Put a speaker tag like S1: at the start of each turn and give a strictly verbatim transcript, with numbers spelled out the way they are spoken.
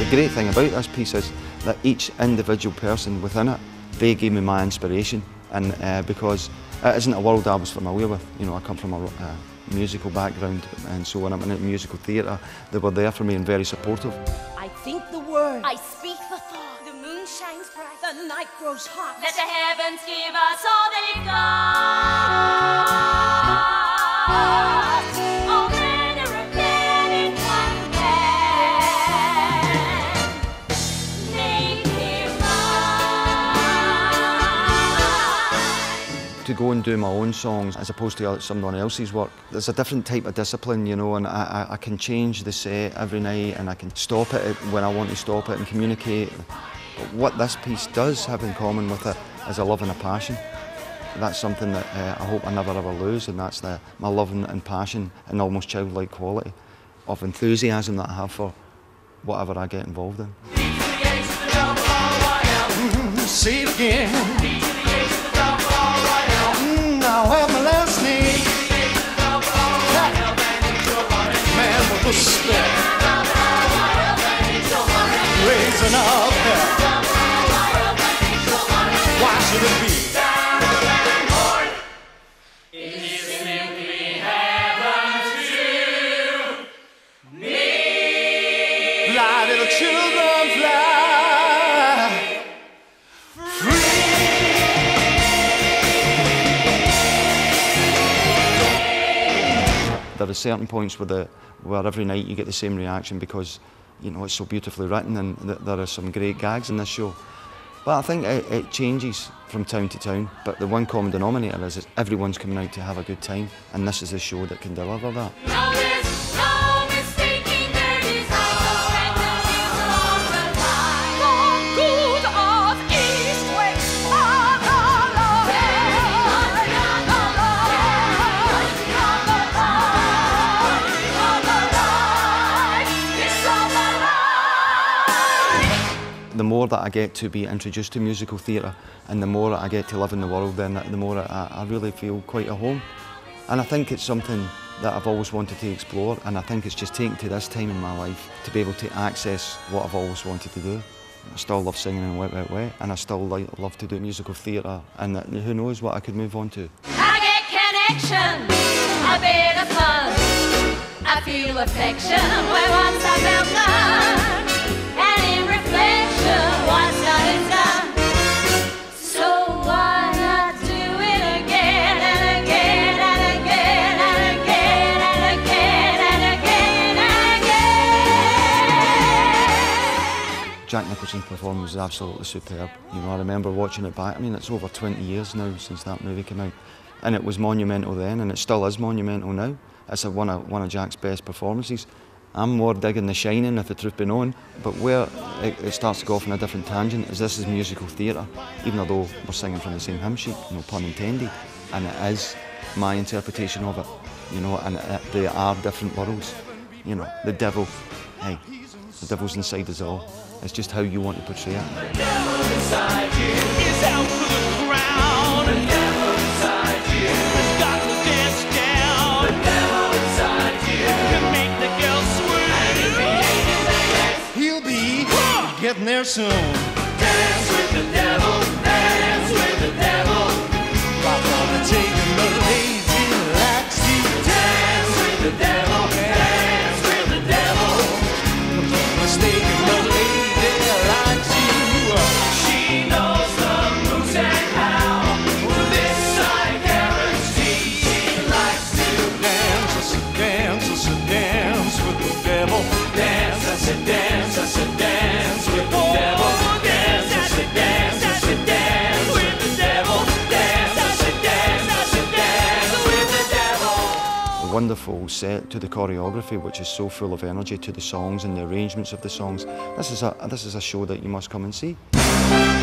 S1: great thing about this piece is that each individual person within it, they gave me my inspiration, and uh, because it isn't a world I was familiar with. You know, I come from a uh, musical background, and so when I'm in musical theatre, they were there for me and very supportive.
S2: I think the word, I speak the thought. The moon shines bright, the night grows hot. Let the heavens give us all they've got. All men are a man in one man. Make him mine.
S1: To go and do my own songs as opposed to someone else's work, there's a different type of discipline, you know, and I, I, I can change the set every night, and I can stop it when I want to stop it and communicate. But what this piece does have in common with it is a love and a passion. That's something that uh, I hope I never ever lose, and that's the, my love and passion and almost childlike quality of enthusiasm that I have for whatever I get involved in.
S3: Mm, say it again. Mm, now have my last name. Man with respect, raising up hell. Why should it be? Fly, little children, fly free.
S1: There are certain points where, the, where every night you get the same reaction because, you know, it's so beautifully written, and th there are some great gags in this show. But I think it, it changes from town to town, but the one common denominator is that everyone's coming out to have a good time, and this is a show that can deliver that. The more that I get to be introduced to musical theatre, and the more I get to live in the world, then the more I, I really feel quite at home. And I think it's something that I've always wanted to explore, and I think it's just taken to this time in my life to be able to access what I've always wanted to do. I still love singing in Wet, Wet, Wet, and I still like, love to do musical theatre, and who knows what I could move on to.
S2: I get connection, a bit of fun. I feel affection where once I felt none. And in reflection, what's done is done. So why not do it again and again and again and again and again and again and again?
S1: Jack Nicholson's performance was absolutely superb. You know, I remember watching it back. I mean, it's over twenty years now since that movie came out, and it was monumental then, and it still is monumental now. It's a, one of one of Jack's best performances. I'm more digging The Shining, if the truth be known, but where it, it starts to go off on a different tangent is this is musical theatre, even though we're singing from the same hymn sheet, no pun intended, and it is my interpretation of it, you know, and it, they are different worlds. You know, the devil, hey, the devil's inside us all. It's just how you want to portray it.
S3: The devil inside you is out for the crown. The devil inside you has got to dance down. The devil inside you can make the girl swing. He'll be getting there soon. Dance with the devil, dance with the devil. Rock on the taking the lazy laxy. Dance with the devil, dance with the devil. Mistaken the lady likes you. She knows the moves and how. Well, this I guarantee. She likes to dance, I said dance, I said dance with the devil. Dance, I said dance, I said dance with the devil. Dance, I said dance, I said dance with the devil. Dance, I said dance, I said dance with the devil.
S1: A wonderful set to the choreography, which is so full of energy, to the songs and the arrangements of the songs. This is a, this is a show that you must come and see.